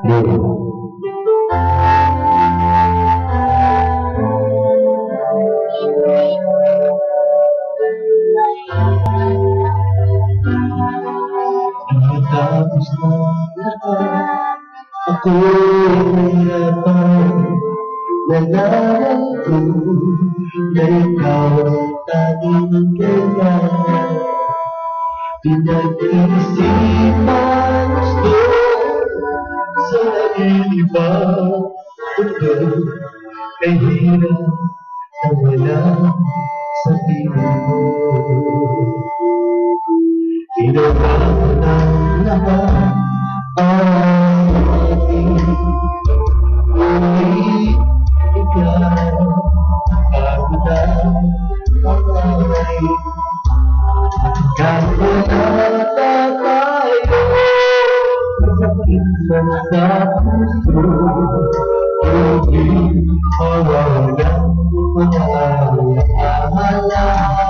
Tapos na lahat, ako'y nahirapan. Nalala ko na ikaw ang tanging kailangan. Pinag-iisipan gusto sa iba. Ito ay hirap na wala sa piling mo. Ginawa ko ng lahat ang aking ngunit ikaw ako na mamay. Kahit wala tayo masakit man sa puso, hindi mawawalan mag-aalala.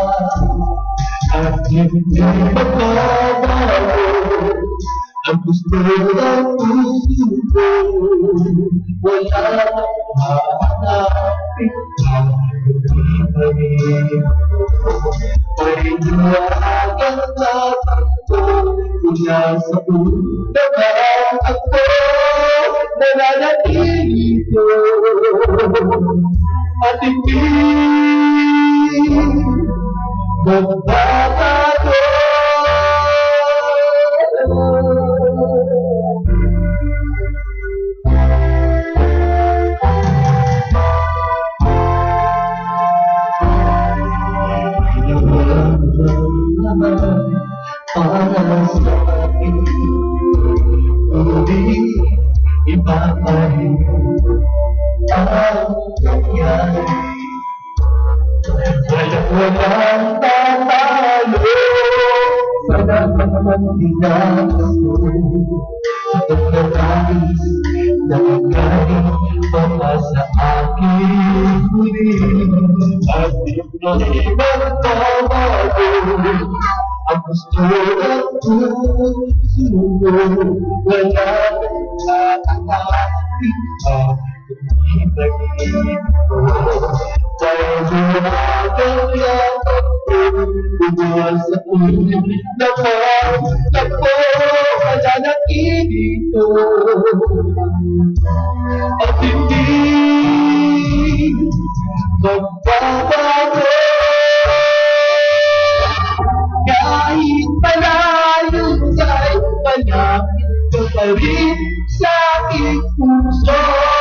At hindi magbabago ang gusto ng puso ko. Wala nang hahanapin ang hindi paniwagan natin mula sa unang ako nananatili ko. At hindi magbabago. Para sa akin, hindi ipapahin ang nangyari. Walang tatalo sa lahat ng dinasol. At nais na ikaw para sa akin huli. At hindi magbabago ang gusto at puso mo. Wala nang hahanapin ang ibig mo. Dahil bumagang yakap ko, bubuhan sa ulit naman ako mananatili ko. At hindi magbabago. Kahit malayo sa'y malapit ka pa rin sa aking puso.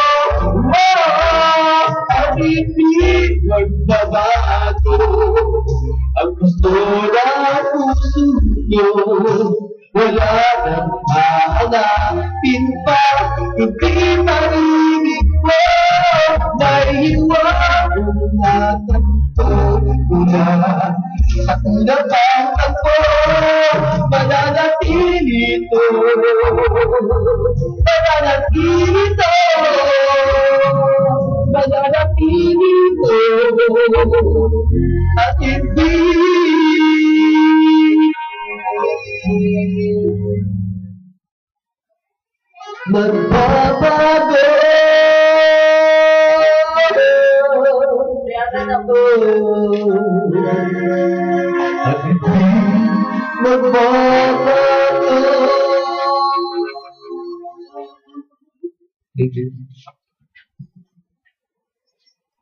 At hindi magbabago ang gusto ng puso nyo. Wala nang hahanapin pa, hindi marinig mo. Naiiwanan natin ito mula sa unang ako mananatili ito. Mananatili ito. Mananatili ito. At hindi magbabago. At hindi magbabago. Thank you.